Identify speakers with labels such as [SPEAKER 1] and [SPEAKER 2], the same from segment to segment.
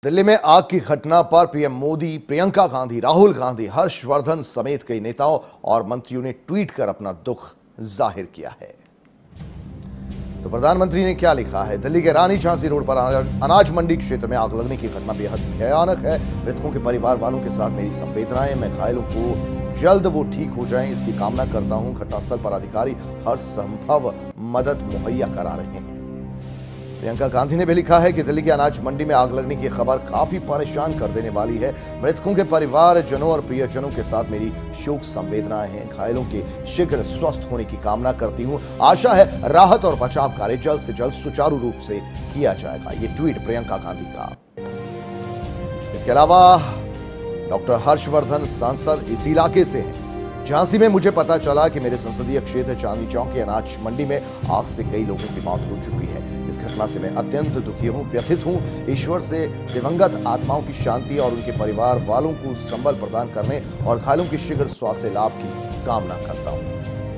[SPEAKER 1] दिल्ली में आग की घटना पर पीएम मोदी, प्रियंका गांधी, राहुल गांधी, हर्षवर्धन समेत कई नेताओं और मंत्रियों ने ट्वीट कर अपना दुख जाहिर किया है। तो प्रधानमंत्री ने क्या लिखा है? दिल्ली के रानी झांसी रोड पर अनाज मंडी क्षेत्र में आग लगने की घटना बेहद भयानक है। मृतकों के परिवार वालों के साथ मेरी संवेदनाएं। मैं घायलों को जल्द वो ठीक हो जाएं, इसकी कामना करता हूं। घटनास्थल पर अधिकारी हर संभव मदद मुहैया करा रहे हैं। प्रियंका गांधी ने भी लिखा है कि दिल्ली की अनाज मंडी में आग लगने की खबर काफी परेशान कर देने वाली है। मृतकों के परिवारजनों और प्रियजनों के साथ मेरी शोक संवेदनाएं हैं। घायलों के शीघ्र स्वस्थ होने की कामना करती हूं। आशा है राहत और बचाव कार्य जल्द से जल्द सुचारू रूप से किया जाएगा। ये ट्वीट प्रियंका गांधी का। इसके अलावा डॉक्टर हर्षवर्धन सांसद इस इलाके से हैं। झांसी में मुझे पता चला कि मेरे संसदीय क्षेत्र चांदनी चौक की अनाज मंडी में आग से कई लोगों की मौत हो चुकी है। इस घटना से मैं अत्यंत दुखी हूं, व्यथित हूं। ईश्वर से दिवंगत आत्माओं की शांति और उनके परिवार वालों को संबल प्रदान करने और घायलों के शीघ्र स्वास्थ्य लाभ की कामना करता हूं।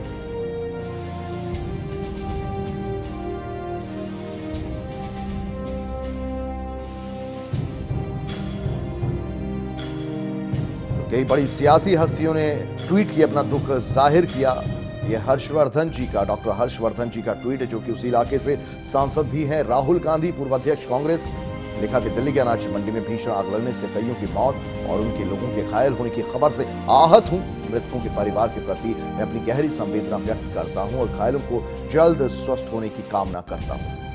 [SPEAKER 1] कई बड़ी सियासी हस्तियों ने ट्वीट की अपना दुख जाहिर किया। यह हर्षवर्धन जी का, डॉक्टर हर्षवर्धन जी का ट्वीट है, जो कि उस इलाके से सांसद भी हैं। राहुल गांधी, पूर्व अध्यक्ष कांग्रेस, लिखा कि दिल्ली के अनाज मंडी में भीषण आग लगने से कईयों की मौत और उनके लोगों के घायल होने की खबर से आहत हूं। मृतकों के परिवार के प्रति मैं अपनी गहरी संवेदना व्यक्त करता हूं और घायलों को जल्द स्वस्थ होने की कामना करता हूं।